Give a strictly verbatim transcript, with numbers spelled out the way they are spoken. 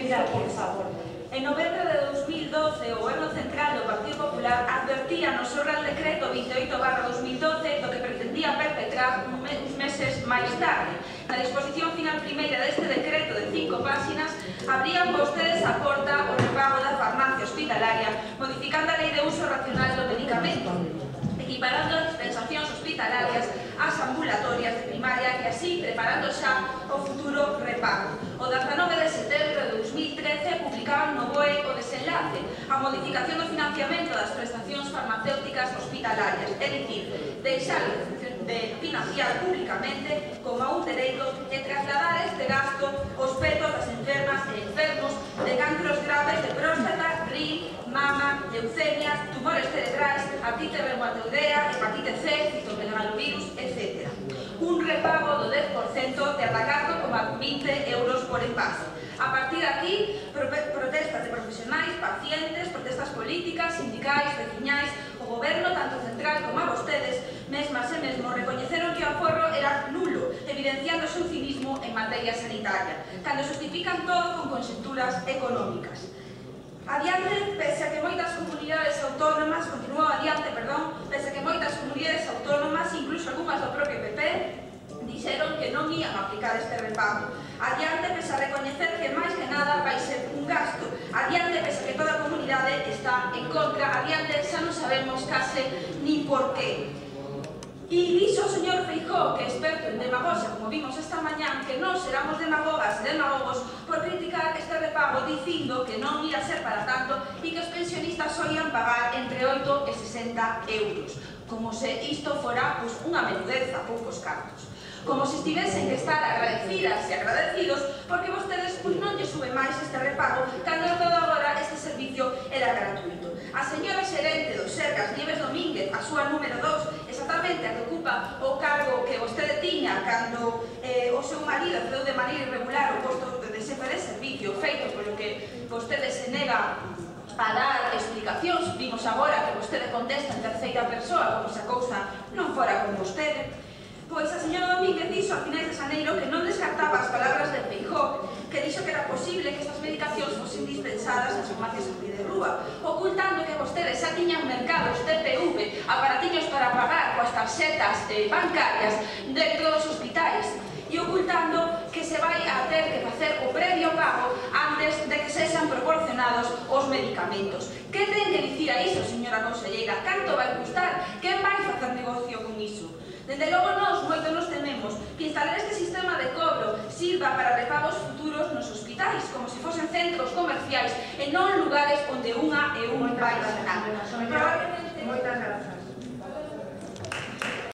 Retirar, por favor. En novembro de dos mil doce, o Goberno Central do Partido Popular advertía no seu Real Decreto veinte e oito barra dos mil doce do que pretendía perpetrar uns meses máis tarde. Na disposición final primeira deste decreto de cinco páxinas, abrían vostedes a porta o repago da farmacia hospitalaria, modificando a Lei de Uso Racional do Medicamento, equiparando as dispensacións hospitalarias ás ambulatorias de primaria e así preparando xa o futuro repago. O dezanove de setembro de dos mil trece publicaban no B O E o desenlace, a modificación do financiamento das prestacións farmacéuticas hospitalarias, é dicir, deixar de financiar públicamente como a un dereito e trasladar este gasto aos petos das enfermas e enfermos de cancros graves de próstata, rin, mama, leucemia, tumores cerebrais, artrite reumatoidea, hepatite C, citomegalovirus, etcétera. Un repago do dez por cento de ata catro coma vinte euros por envase. A partir de aquí, protestas de profesionais, pacientes, protestas políticas, sindicais, veciñais, o goberno, tanto central como a vostedes, mesmas e mesmo, recoñeceron que o aforro era nulo, evidenciando o seu cinismo en materia sanitaria, cando justifican todo con conxunturas económicas. Adiante, pese a que moitas comunidades autónomas, continuou adiante, perdón, pese a que moitas comunidades autónomas, incluso algunhas do propio P P, dixeron que non ían aplicar este repago. Adiante, pese a recoñecer que máis que nada vai ser un gasto. Adiante, pese a que toda a comunidade está en contra. Adiante, xa non sabemos case ni por qué. E dixo o señor Feijóo, que é experto en demagogia, como vimos esta mañán, que non seramos demagogas e demagogos por criticar este repago dicindo que non ia ser para tanto e que os pensionistas só ian pagar entre oito e sesenta euros. Como se isto fora pues, unha menudeza, poucos cartos. Como se estivesen que estar agradecidas e agradecidos porque vostedes pues, non lle sube máis este repago cando todo agora este servicio era gratuito. A señora xerente do Sergas, Nieves Domínguez, a súa número dos, exactamente a que ocupa o cargo que vostede tiña cando eh, o seu marido cedeu de maneira irregular o posto de xefe de servicio feito polo que vostede se nega a dar explicacións. Vimos agora que vostede contesta en terceira persoa como se a cousa non fora con vostede. Pois a señora Domínguez dixo a finais de xaneiro que non descartaba as palabras de Feijóo, que dixo que era posible que estas medicacións fosen dispensadas nas farmacias a pie de rúa, ocultando que vostedes xa tiñan mercados T P V, aparatiños para pagar coas tarxetas eh, bancarias dentro dos hospitais, e ocultando que se vai a ter que facer o previo pago antes de que sexan proporcionados os medicamentos. Que ten que dicir a iso, señora conselleira? Canto vai custar? Quen vai facer negocio con iso? Dende logo nós moito nos tememos que instalar este sistema de cobro sirva para repagos futuros nos hospitais, como se fosen centros comerciais e non lugares onde unha e un vai cenar.